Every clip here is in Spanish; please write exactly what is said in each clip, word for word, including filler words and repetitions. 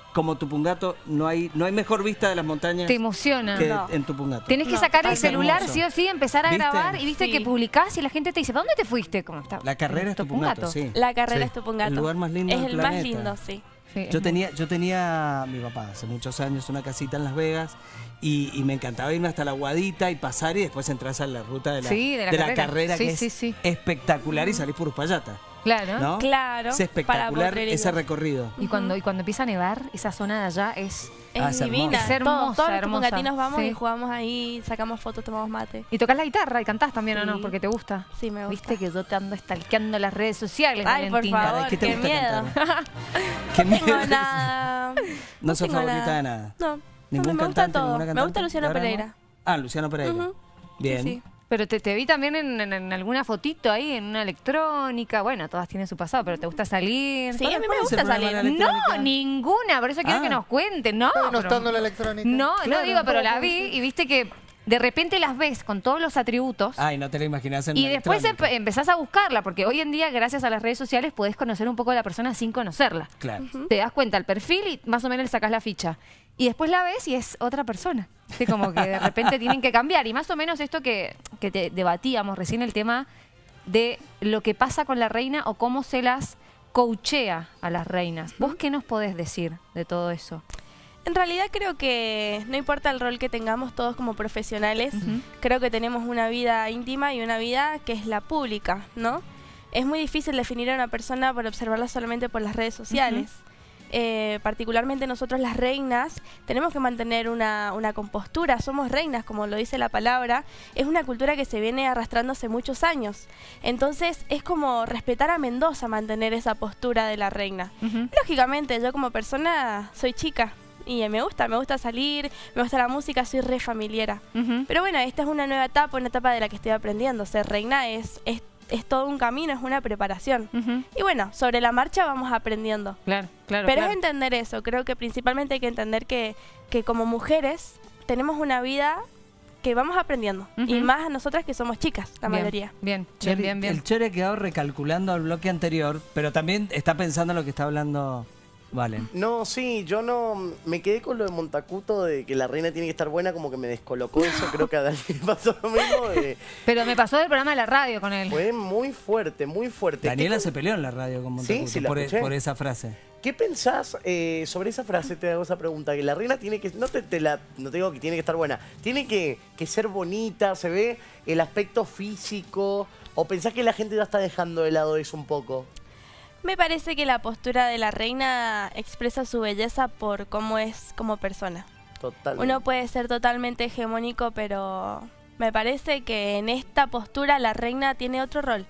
como Tupungato, no hay no hay mejor vista de las montañas. Te emociona. Que no. en Tupungato. Tenés que no, sacar el es celular, hermoso. sí o sí, empezar a ¿Viste? grabar y viste Sí. que publicás y la gente te dice, ¿dónde te fuiste? ¿Cómo está? La carrera es Tupungato, sí. La carrera Sí. es Tupungato. El lugar más lindo Es del el planeta. más lindo, sí. Sí, Yo es tenía, yo tenía, mi papá hace muchos años, una casita en Las Vegas y, y me encantaba irme hasta la Guadita y pasar y después entras a la ruta de la, Sí, de la carrera. carrera Sí, que sí, es sí. espectacular y salís por Uspallata, Claro. ¿no? Claro. Es para espectacular poder ir ese irnos. recorrido. Y cuando, y cuando empieza a nevar, esa zona de allá es... Es Ah, es divina. hermoso. Es hermosa, todos, todos los hermosa. tupungatinos vamos Sí. y jugamos ahí, sacamos fotos, tomamos mate. Y tocas la guitarra y cantás también, ¿o no? Sí. Porque te gusta. Sí, me gusta. Viste que yo te ando stalkeando las redes sociales, Ay, por Valentina. favor, Caray, ¿qué te qué gusta miedo. cantar? ¿Qué No miedo? tengo nada. No sos tengo favorita de nada. No, no, ¿Ningún me gusta cantante, todo. ninguna Me cantante? gusta Luciano ¿De ahora Pereira. no? Ah, Luciano Pereira. Ujú. Bien. Sí, sí. Pero te, te vi también en, en- en alguna fotito ahí, en una electrónica. Bueno, todas tienen su pasado, pero ¿te gusta salir? Sí, a mí ¿Cuál me es el gusta programa de salir. la No, electrónica? ninguna. Por eso quiero Ah. que nos cuenten, ¿no? Estoy pero- notando la electrónica. No, no Claro. digo, pero la vi y viste que de repente las ves con todos los atributos. Ay, no te lo imaginás en Y una después electrónica. empe- empezás a buscarla, porque hoy en día, gracias a las redes sociales, podés conocer un poco a la persona sin conocerla. Claro. Te das cuenta el perfil y más o menos le sacás la ficha. Y después la ves y es otra persona. ¿Viste? Como que de repente tienen que cambiar. Y más o menos esto que, que te debatíamos recién, el tema de lo que pasa con la reina o cómo se las coachea a las reinas. ¿Vos qué nos podés decir de todo eso? En realidad creo que no importa el rol que tengamos todos como profesionales, Ujú. creo que tenemos una vida íntima y una vida que es la pública, ¿no? Es muy difícil definir a una persona por observarla solamente por las redes sociales. Eh, particularmente nosotros las reinas tenemos que mantener una, una compostura, somos reinas como lo dice la palabra, es una cultura que se viene arrastrando hace muchos años, entonces es como respetar a Mendoza mantener esa postura de la reina. Ujú. Lógicamente yo como persona soy chica y me gusta, me gusta salir, me gusta la música, soy re familiera, Ujú. pero bueno, esta es una nueva etapa, una etapa de la que estoy aprendiendo, ser reina es, es, es todo un camino, es una preparación. Ujú. Y bueno, sobre la marcha vamos aprendiendo. Claro, claro. Pero claro. es entender eso, creo que principalmente hay que entender que, que como mujeres tenemos una vida que vamos aprendiendo. Ujú. Y más a nosotras que somos chicas, la Bien, mayoría. Bien, bien, Chori, bien, bien. El Chore ha quedado recalculando al bloque anterior, pero también está pensando en lo que está hablando Valen. No, sí, yo no me quedé con lo de Montacuto de que la reina tiene que estar buena, como que me descolocó eso, creo que a Dani le pasó lo mismo. de- Pero me pasó del programa de la radio con él. fue muy fuerte, muy fuerte. Daniela ¿Qué, se peleó en la radio con Sí, Montacuto sí, la por, e- escuché. por esa frase. ¿Qué pensás eh, sobre esa frase? Te hago esa pregunta, que la reina tiene que, no te, te la, no te digo que tiene que estar buena, tiene que, que ser bonita, se ve el aspecto físico, o pensás que la gente ya está dejando de lado eso un poco. Me parece que la postura de la reina expresa su belleza por cómo es como persona. Totalmente. Uno puede ser totalmente hegemónico, pero me parece que en esta postura la reina tiene otro rol.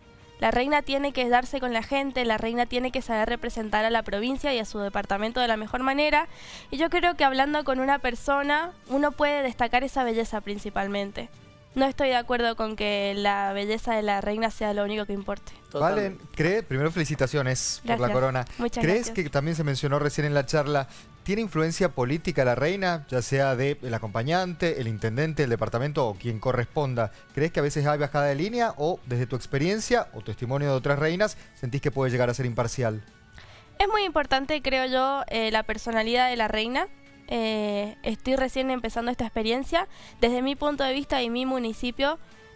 La reina tiene que darse con la gente, la reina tiene que saber representar a la provincia y a su departamento de la mejor manera. Y yo creo que hablando con una persona, uno puede destacar esa belleza principalmente. No estoy de acuerdo con que la belleza de la reina sea lo único que importe. Totalmente. Valen, ¿cree? Primero felicitaciones por la Gracias. corona. Muchas ¿Crees gracias. que también se mencionó recién en la charla, tiene influencia política la reina, ya sea de el acompañante, el intendente, el departamento o quien corresponda? ¿Crees que a veces hay bajada de línea o desde tu experiencia o testimonio de otras reinas sentís que puede llegar a ser imparcial? Es muy importante, creo yo, eh, la personalidad de la reina. Eh, estoy recién empezando esta experiencia. Desde mi punto de vista y mi municipio,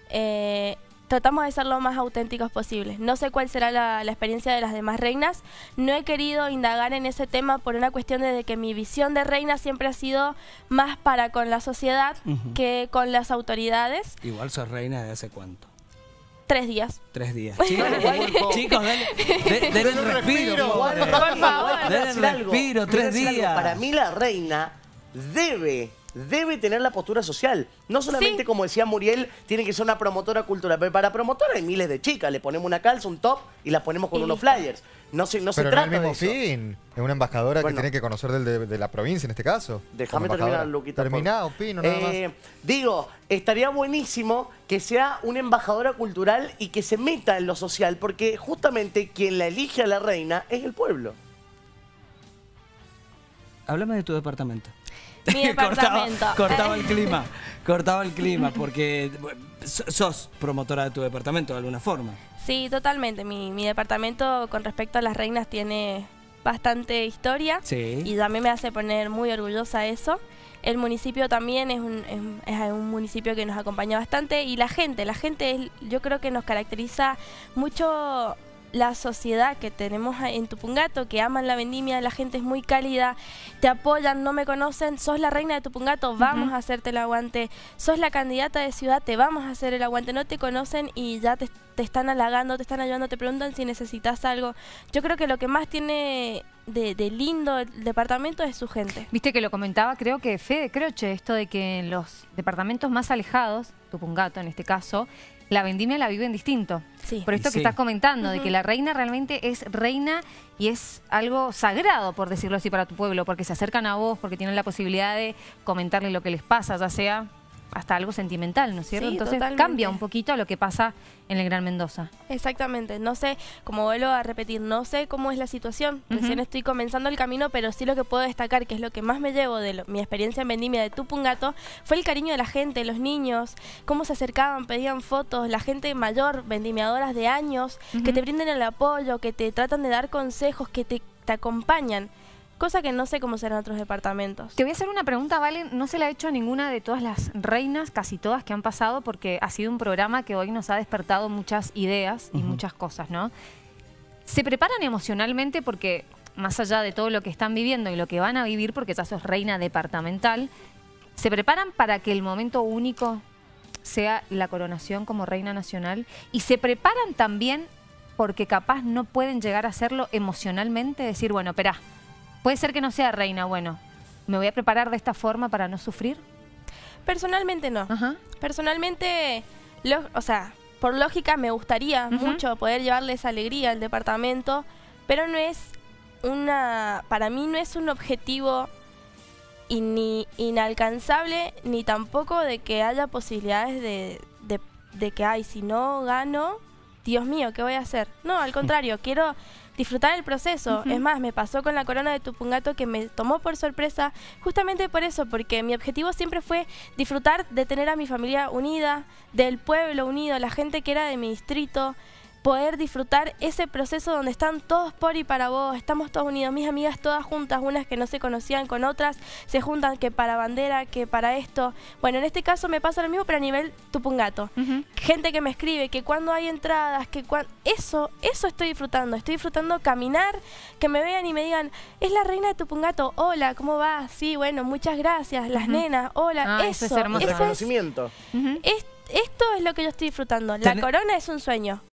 eh, tratamos de ser lo más auténticos posibles. No sé cuál será la, la experiencia de las demás reinas. No he querido indagar en ese tema por una cuestión de que mi visión de reina siempre ha sido más para con la sociedad Ujú. que con las autoridades. Igual sos reina de hace cuánto. Tres días. Tres días. Chicos, chicos denle, de- denle un respiro. Igual, pobre. por favor, Denle quiero decir algo, respiro, quiero tres decir algo. días. Para mí la reina debe, debe tener la postura social. No solamente, Sí. como decía Muriel, tiene que ser una promotora cultural. Pero para promotora hay miles de chicas. Le ponemos una calza, un top y las ponemos con Y unos listo. flyers. No se, no se Pero no es trata el de mismo eso. fin. Es una embajadora Bueno. que tiene que conocer del de, de la provincia en este caso. Déjame como terminar, embajadora. Luquita. por- Terminá, opino, nada Eh, más. Digo, estaría buenísimo que sea una embajadora cultural y que se meta en lo social, porque justamente quien la elige a la reina es el pueblo. Háblame de tu departamento. Mi departamento. cortaba, cortaba el clima, cortaba el clima, porque bueno, so- sos promotora de tu departamento de alguna forma. Sí, totalmente. Mi, mi departamento con respecto a las reinas tiene bastante historia Sí. y también me hace poner muy orgullosa eso. El municipio también es un, es, es un municipio que nos acompaña bastante y la gente, la gente es, yo creo que nos caracteriza mucho la sociedad que tenemos en Tupungato, que aman la vendimia, la gente es muy cálida, te apoyan, no me conocen, sos la reina de Tupungato, vamos Ujú. a hacerte el aguante, sos la candidata de ciudad, te vamos a hacer el aguante, no te conocen y ya te, te están halagando, te están ayudando, te preguntan si necesitas algo. Yo creo que lo que más tiene de, de lindo el departamento es su gente. Viste que lo comentaba, creo que Fede Croce, esto de que en los departamentos más alejados, Tupungato en este caso, la vendimia la viven distinto. Sí. Por esto Sí. que estás comentando, de Ujú. que la reina realmente es reina y es algo sagrado, por decirlo así, para tu pueblo, porque se acercan a vos, porque tienen la posibilidad de comentarle lo que les pasa, ya sea hasta algo sentimental, ¿no es cierto? Sí, Entonces totalmente. cambia un poquito a lo que pasa en el Gran Mendoza. Exactamente, no sé, como vuelvo a repetir, no sé cómo es la situación, Ujú. recién estoy comenzando el camino, pero sí lo que puedo destacar, que es lo que más me llevo de lo- mi experiencia en vendimia de Tupungato, fue el cariño de la gente, los niños, cómo se acercaban, pedían fotos, la gente mayor, vendimiadoras de años, Ujú. que te brinden el apoyo, que te tratan de dar consejos, que te, te acompañan, cosa que no sé cómo será en otros departamentos. Te voy a hacer una pregunta, Valen. No se la he hecho a ninguna de todas las reinas, casi todas que han pasado, porque ha sido un programa que hoy nos ha despertado muchas ideas y muchas cosas, ¿no? ¿Se preparan emocionalmente? Porque más allá de todo lo que están viviendo y lo que van a vivir, porque ya sos reina departamental, ¿se preparan para que el momento único sea la coronación como reina nacional? ¿Y se preparan también porque capaz no pueden llegar a hacerlo emocionalmente? Decir, bueno, espera, puede ser que no sea reina, bueno, ¿me voy a preparar de esta forma para no sufrir? Personalmente no. Ajá. Personalmente, lo- o sea, por lógica me gustaría Ujú. mucho poder llevarles alegría al departamento, pero no es una, para mí no es un objetivo y ni inalcanzable, ni tampoco de que haya posibilidades de, de, de que, ay, si no gano, Dios mío, ¿qué voy a hacer? No, al contrario, quiero disfrutar el proceso. Ujú. Es más, me pasó con la corona de Tupungato que me tomó por sorpresa justamente por eso, porque mi objetivo siempre fue disfrutar de tener a mi familia unida, del pueblo unido, la gente que era de mi distrito, poder disfrutar ese proceso donde están todos por y para vos, estamos todos unidos, mis amigas todas juntas, unas que no se conocían con otras, se juntan que para bandera, que para esto. Bueno, en este caso me pasa lo mismo, pero a nivel Tupungato. Ujú. Gente que me escribe, que cuando hay entradas, que cuando... Eso, eso estoy disfrutando. Estoy disfrutando caminar, que me vean y me digan, es la reina de Tupungato, hola, ¿cómo va? Sí, bueno, muchas gracias, las Ujú. nenas, hola, Ah, eso eso. es hermoso. El eso es- reconocimiento. Ujú. es- esto es lo que yo estoy disfrutando. La Tené- corona es un sueño.